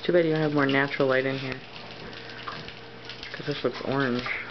Too bad you don't have more natural light in here. Because this looks orange.